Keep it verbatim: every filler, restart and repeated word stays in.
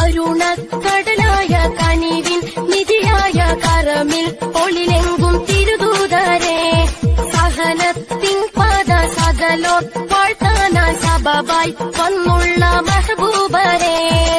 കരുണക്കടലായ കനിവിൻ നിധിയായ കരമിൽ ഒളിലെങ്കും തിരുദൂതരെ സഹനത്തിൻ പാത സകലോർ വാഴ്ത്താനായി സബബായി വന്നുള്ള മെഹബൂബരെ